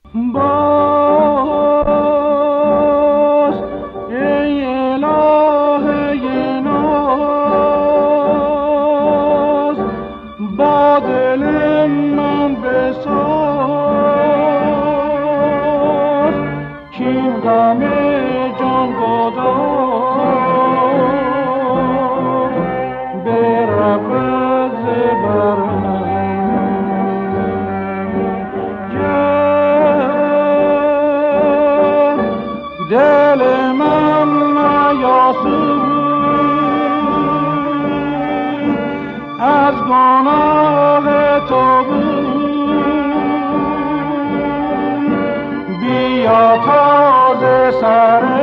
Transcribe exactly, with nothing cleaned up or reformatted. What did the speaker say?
باز ای الهه ناز با دل من بساز کین غم جان گداز برود ز بر دل من نیاسود از گناه تو بود بیا تازه سر